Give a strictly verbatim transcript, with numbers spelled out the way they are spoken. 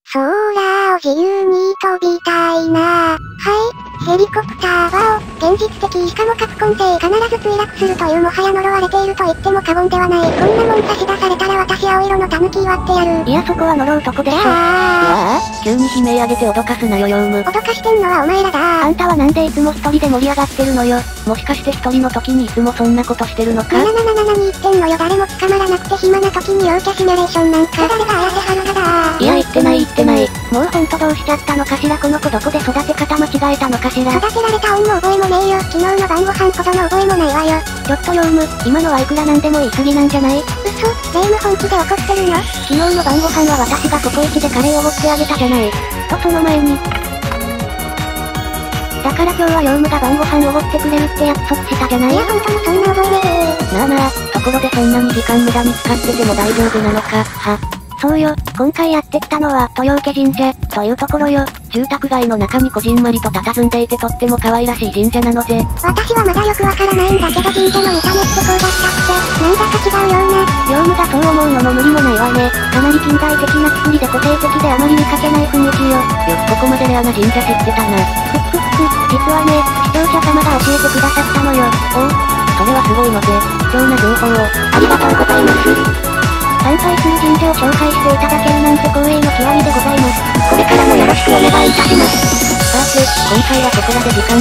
空を自由に飛びたいな。はい、ヘリコプターは現実的しかもカプコン勢必ず墜落するというもはや呪われていると言っても過言ではない。こんなもん差し出されたら私青色のタヌキ割ってやる。 いやそこは呪うとこでしょ。 いやああ急に悲鳴上げて脅かすなよヨウム。 脅かしてんのはお前らだ。 あんたはなんでいつも一人で盛り上がってるのよ。 もしかして一人の時にいつもそんなことしてるのか。 ななななな何言ってんのよ。誰も捕まらなくて暇な時に陽キャシミュレーションなんか誰が綾瀬はるかだ。 いや言ってない言ってない。 もうほんとどうしちゃったのかしら。この子どこで育て方間違えたのかしら。 育てられた恩も覚えもねえよ。昨日の晩ご飯ほどの覚えもないわよ。 ちょっとヨウム、今のはいくらなんでも言い過ぎなんじゃない？ 嘘、霊夢本気で怒ってるの？ 昨日の晩ご飯は私がココイチでカレーをおごってあげたじゃない。とその前に。だから今日はヨウムが晩ご飯おごってくれるって約束したじゃない？ いやほんとにそんな覚えねえ。 なあなあ、ところでそんなに時間無駄に使ってても大丈夫なのか、は。 そうよ、今回やってきたのは、豊受神社、というところよ。 住宅街の中にこじんまりと佇んでいてとっても可愛らしい神社なのぜ。 私はまだよくわからないんだけど神社の見た目ってこうだったって、なんだか違うような。 ヨウムがそう思うのも無理もないわね。かなり近代的な作りで個性的であまり見かけない雰囲気よ。 よくここまでレアな神社知ってたな。 ふっふっふ、実はね、視聴者様が教えてくださったのよ。 おう、それはすごいのぜ。貴重な情報を、ありがとうございます。 参拝する神社を紹介していただけるなんて光栄の極みでございます。 これからもよろしくお願いいたします。さて、今回はここらで時間